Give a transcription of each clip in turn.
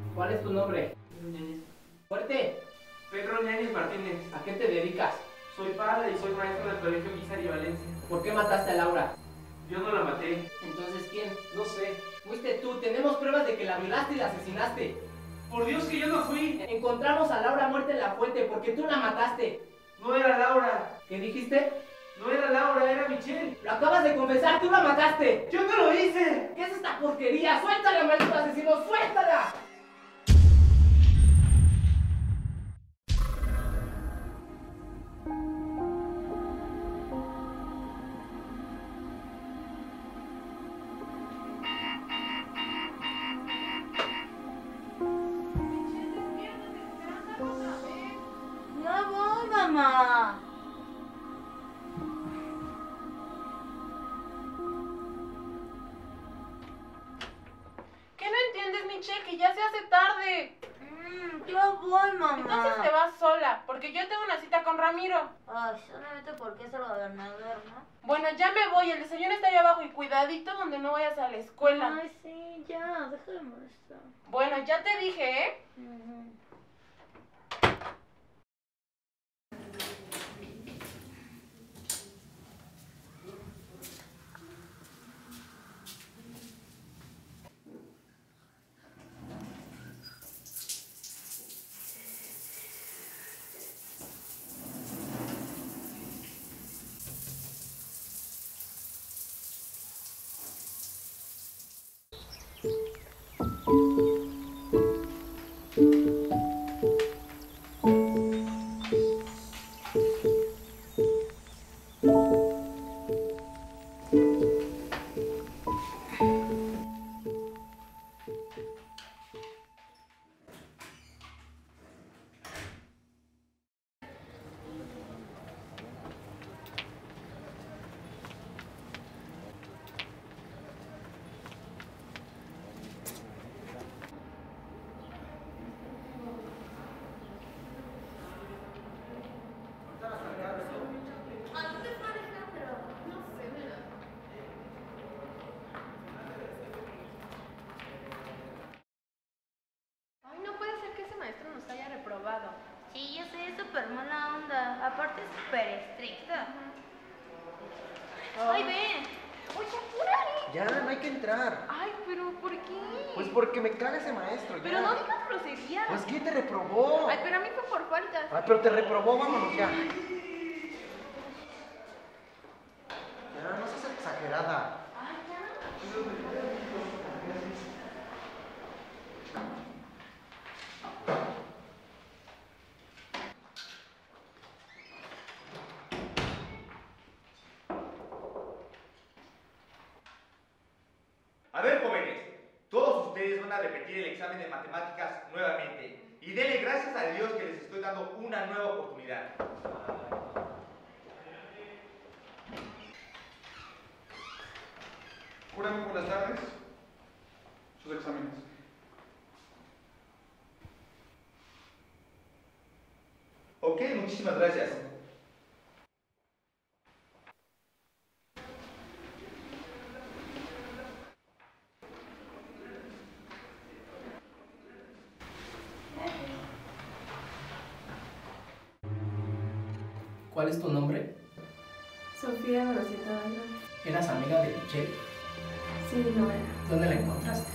¿Cuál es tu nombre? Pedro Ñañez. Fuerte. Pedro Ñañez Martínez. ¿A qué te dedicas? Soy padre y soy maestro del colegio Guizar y Valencia. ¿Por qué mataste a Laura? Yo no la maté. Entonces, ¿quién? No sé. Fuiste tú. Tenemos pruebas de que la violaste y la asesinaste. Por Dios que yo no fui. Encontramos a Laura muerta en la fuente porque tú la mataste. No era Laura. ¿Qué dijiste? No era Laura, era Michelle. Lo acabas de confesar, tú la mataste. ¡Yo no lo hice! ¿Qué es esta porquería? ¡Suéltala, maldito asesino! ¡Suéltala! Ya voy, mamá. ¿Qué no entiendes, Michelle? Que ya se hace tarde. Ya voy, mamá. Entonces te vas sola, porque yo tengo una cita con Ramiro. Ay, solamente porque es el gobernador, ¿no? Bueno, ya me voy, el desayuno está ahí abajo y cuidadito donde no vayas a la escuela. Ay, sí, ya, deja de molestar. Bueno, ya te dije, ¿eh? Ay, no puede ser que ese maestro nos haya reprobado. Sí, yo sé, es súper mala onda. Aparte es súper estricta. Ay, ven. Oye, apúrale. Ya, no hay que entrar. Ay, pero ¿por qué? Pues porque me caga ese maestro, ya. Pero no digas groserías. Pues ¿quién te reprobó? Ay, pero a mí fue por faltas. Ay, pero te reprobó, vámonos ya. Ya, no seas exagerada. A ver, jóvenes, todos ustedes van a repetir el examen de matemáticas nuevamente y denle gracias a Dios que les estoy dando una nueva oportunidad. Jurame buenas tardes. Sus exámenes. Ok, muchísimas gracias. ¿Cuál es tu nombre? Sofía Grosita Bailón. ¿Eras amiga de Michelle? Sí, no era. ¿Dónde la encontraste?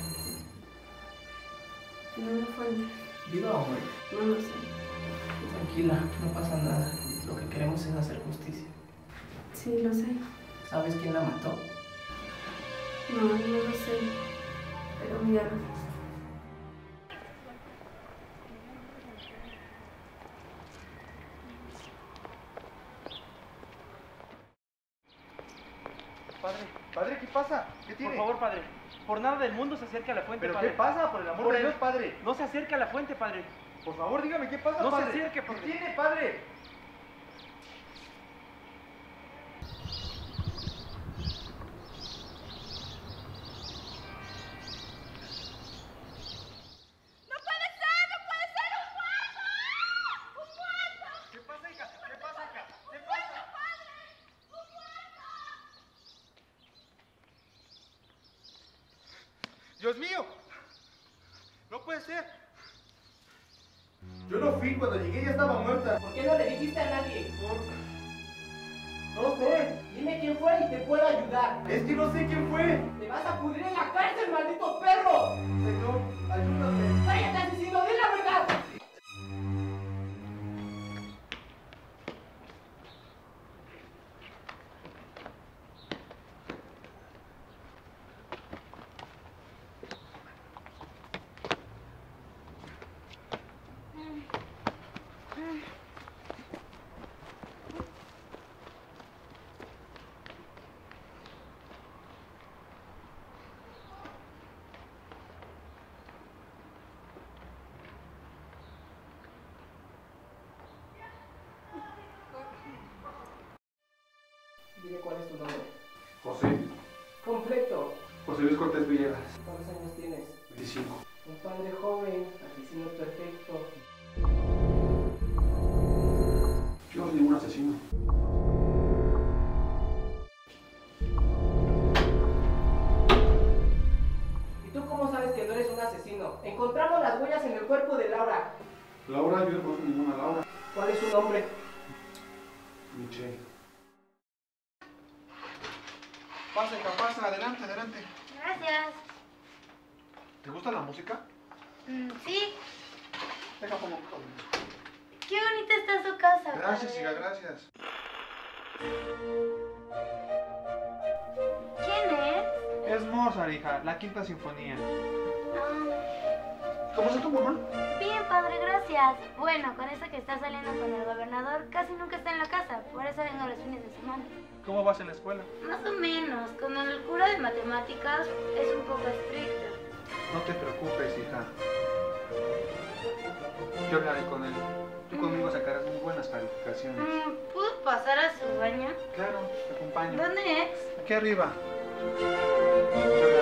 En una fuente. ¿Viva o muerta? No lo sé. Tranquila, no pasa nada. Lo que queremos es hacer justicia. Sí, lo sé. ¿Sabes quién la mató? No, no lo sé. Pero míralo. Padre, ¿qué pasa? ¿Qué tiene? Por favor, padre. Por nada del mundo se acerque a la fuente, ¿Pero padre. qué pasa? Por el amor Por de el- Dios, padre. No se acerque a la fuente, padre. Por favor, dígame, ¿qué pasa, No se padre? acerque, ¿Qué padre. tiene, padre? ¿Qué pasa, hija? ¿Qué pasa, hija? ¿Qué pasa? ¡Dios mío! ¡No puede ser! Yo no fui, cuando llegué ya estaba muerta. ¿Por qué no le dijiste a nadie? No sé. Dime quién fue y te puedo ayudar. Es que no sé quién fue. ¡Te vas a pudrir en la cárcel, maldito perro! Señor, ayúdame. ¡Cállate, asesino! ¡Di la verdad! Dime cuál es tu nombre. José. Completo. José Luis Cortés Villegas. ¿Cuántos años tienes? 25. Un padre joven, asesino perfecto. Yo no soy ningún asesino. ¿Y tú cómo sabes que no eres un asesino? Encontramos las huellas en el cuerpo de Laura. Laura, yo no conozco ninguna Laura. ¿Cuál es su nombre? Michelle. Pasa, hija, pasa. Adelante, adelante. Gracias. ¿Te gusta la música? Sí. Deja pongo un poco de música. Qué bonita está su casa. Gracias, padre. hija, gracias. ¿Quién es? Es Mozart, hija, la quinta sinfonía. ¿Cómo está tu mamá? Bien, padre, gracias. Bueno, con eso que está saliendo con el gobernador, casi nunca está en la casa. Por eso vengo los fines de semana. ¿Cómo vas en la escuela? Más o menos. Con el cura de matemáticas es un poco estricto. No te preocupes, hija. Yo hablaré con él. Tú conmigo sacarás muy buenas calificaciones. ¿Puedo pasar a su baño? Claro, te acompaño. ¿Dónde es? Aquí arriba.